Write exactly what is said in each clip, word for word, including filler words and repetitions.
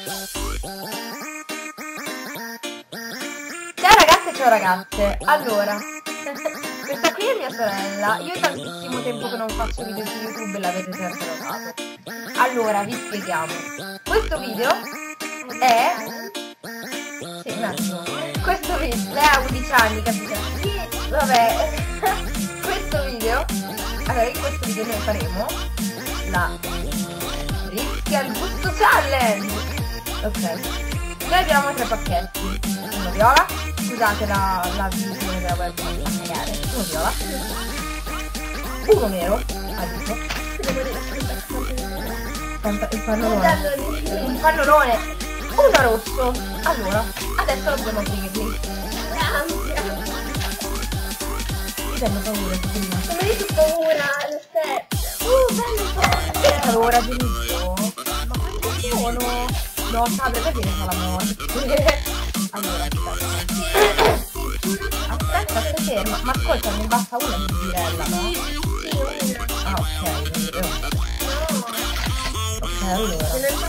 Ciao ragazze, ciao ragazze. Allora, questa qui è mia sorella. Io tantissimo tempo che non faccio video su YouTube e l'avete sempre notato. Allora, vi spieghiamo. Questo video è... Sì, un attimo. Questo video... Lei ha undici anni, capite? Vabbè. Questo video... Allora, in questo video noi faremo la... Rischia il gusto challenge. Ok. Noi abbiamo tre pacchetti. Uno viola. Scusate la, la visione della webcam. Uno viola. Uno nero. Addio. Il pannolone. Un pannolone. Uno rosso. Allora, adesso lo dobbiamo aprirli. Io tengo paura. Non mi dico paura, lo sai. Uh, bello. Allora, benissimo. Ma quanti sono? No, sabre, perché fa la morte? Allora, aspetta. Aspetta, stai ferma. Ma ascolta, ne basta una di birella, no? Ah, ok. Ok, allora.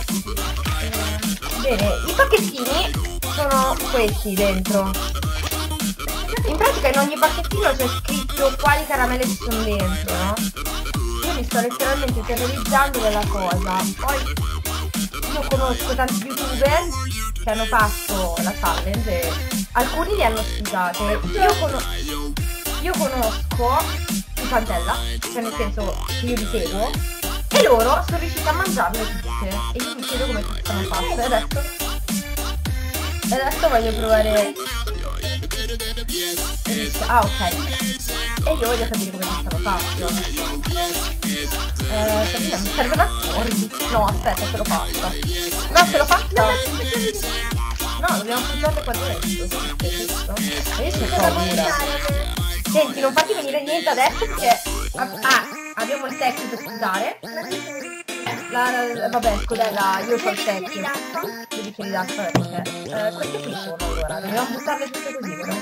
Bene, i pacchettini sono questi dentro. In pratica in ogni pacchettino c'è scritto quali caramelle ci sono dentro, no? Io mi sto letteralmente terrorizzando della cosa. Poi io conosco tanti youtuber che hanno fatto la challenge e alcuni li hanno sfidate. Io, cono io conosco i Pantella, cioè nel senso che io li seguo, e loro sono riusciti a mangiarle tutte. E io mi chiedo come sono fatte. E adesso, e adesso voglio provare. Ah, ok. E io voglio capire come sono fatte. Eh, Sabrina, mi serve una forbice. No, aspetta, ce l'ho fatta. No, ce l'ho fatta. No, dobbiamo appoggiarle qua dentro. E io c'ho paura. Senti, non fatti venire niente adesso perché... Ah, abbiamo il tecnico, scusare. La, la, vabbè, scudella, io c'ho il tecnico. Devi che li dà, perché... Eh, queste qui sono, allora. Dobbiamo buttarle tutte così, vero?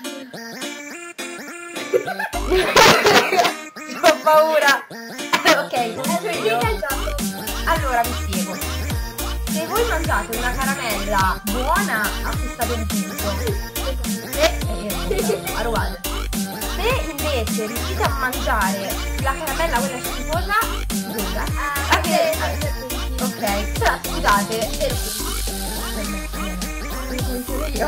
Ho paura. Ok, io. Allora vi spiego. Se voi mangiate una caramella buona, acquistate un punto. Se, eh, arruate. Se invece riuscite a mangiare la caramella quella schifosa, dura. Anche, ok, però scusate. Io.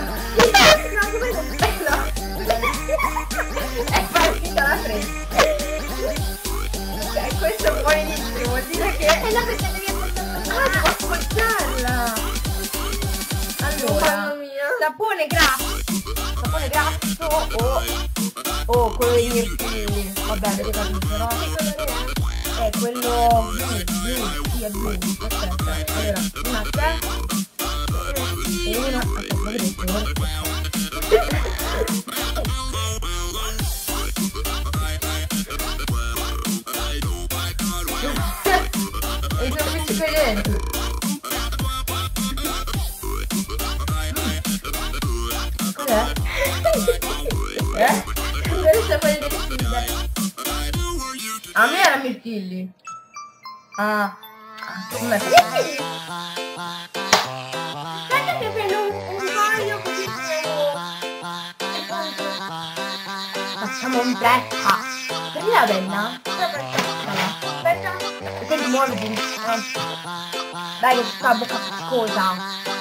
È partita la fresca. Ok, questo è buonissimo, vuol dire che... E la perché devi appoggiarla? Ah, devo appoggiarla! Allora, Mamma mia. sapone grasso, sapone grasso o, o quello dei mirtilli. Vabbè, avete capito, no? È quello blu, blu, sì, è blu. Aspetta, allora, una tre e una... Aspetta, vedete? E sono questi qui dentro. Cos'è? Eh? Quello sapore delle figlie. A me era mirtilli. Ah. Non è Guarda che prendo un, un foglio così facciamo un fretta. Prendi la penna? aspetta. Senti, muoviti. Dai che sta la bocca appiccosa.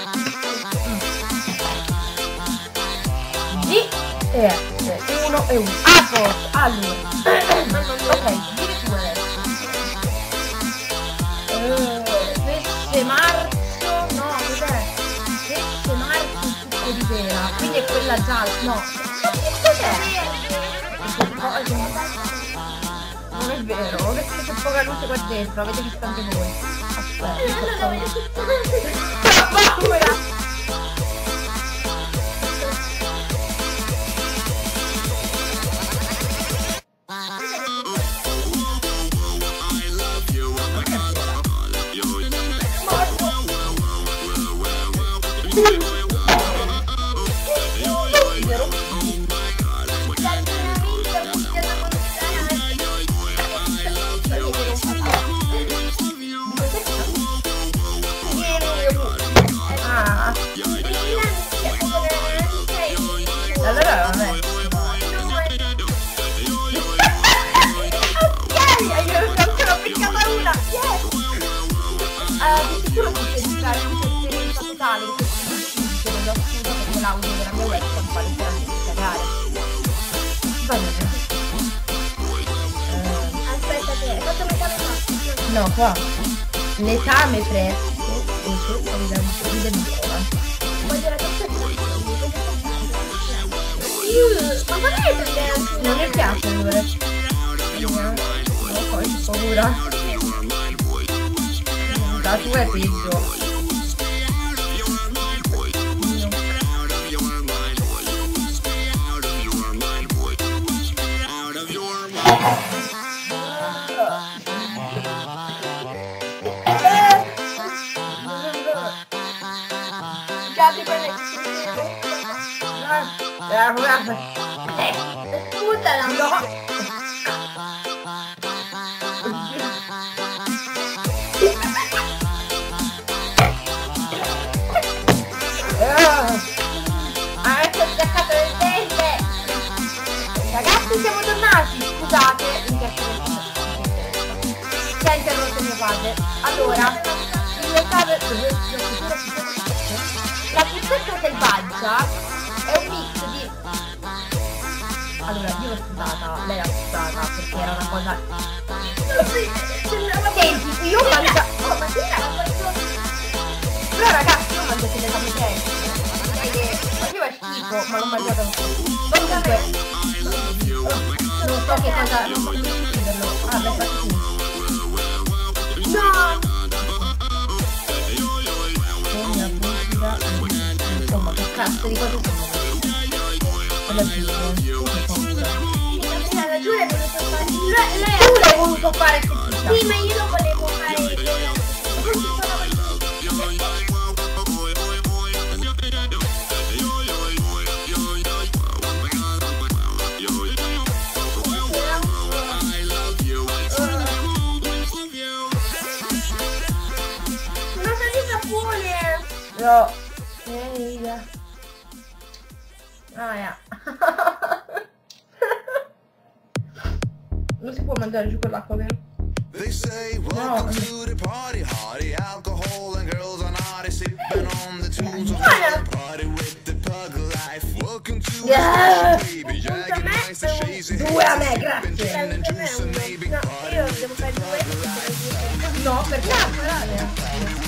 G e S. Uno e uno. A posto. Allora. Ok, dire tu adesso. Uh, pesce marzo. No, cos'è? Pesce marzo il succo di pera. Quindi è quella gialla. No. Cos'è? Non è vero, perché c'è poca luce qua dentro, avete visto anche voi. Aspetta, ho paura. l'audio della mia webcam fa letteralmente cagare. Va bene. Eh, aspetta che hai fatto metà metà. No, qua. L'esame presto e sotto ride buona. Voglio la testa di ma non è prendere anche Non mi piace allora. No, poi ho paura. La tua è peggio. Scusala, no. Avete staccato le teste. Ragazzi, siamo tornati. Scusate, ci ha interrotto mio padre. Allora, il padre, la princessa selvaggia è un mix di... Allora, io l'ho stata, lei l'ha stata perché era una cosa... Senti, io mangio... Oh, ma che era? Però ragazzi, io mangio delle camicelle. Ma io è schifo, ma l'ho mangiato anche. Comunque, non so che cosa... Non so come deciderlo. Ah, l'hai fatto tu. No. Insomma, che cazzo di cose sono? Alla fine, La Giulia è voluto fare. Lei tu l'hai voluto fare che ti sì, ma io lo volevo fare. Una salita pure. No. Ehi. Ah, yeah. Non si può mangiare giù quell'acqua, vero? They say welcome to the party, hardy alcohol and girls are naughty, sipping on the tunes of the party with the pug life. Welcome to Yeah. the baby, jagged nice and shazy, Due a me, sipping grazie. gin and juice and maybe No, party io with devo the fare due. pug life. No, perché la parare?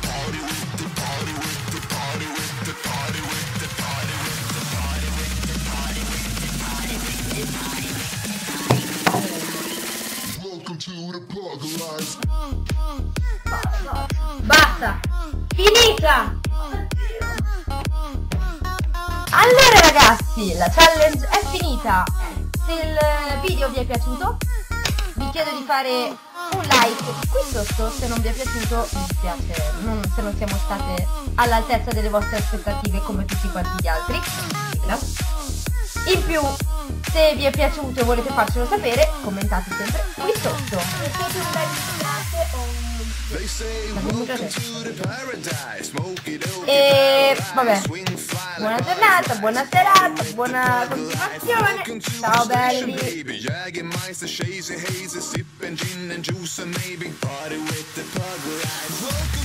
Welcome to the pug life. Basta! Finita! Allora ragazzi, la challenge è finita. Se il video vi è piaciuto, vi chiedo di fare un like qui sotto. Se non vi è piaciuto, mi dispiace, non, se non siamo state all'altezza delle vostre aspettative come tutti quanti gli altri. In più, se vi è piaciuto e volete farcelo sapere, commentate sempre qui sotto. Mettete un bel like o They say welcome to the paradise, smoke it out. E vabbè, buona giornata, buona serata, buona continuazione. Ciao belli. Baby, jagged mice, the shazy hazy, sipping gin and juice and maybe party with the pug life. Welcome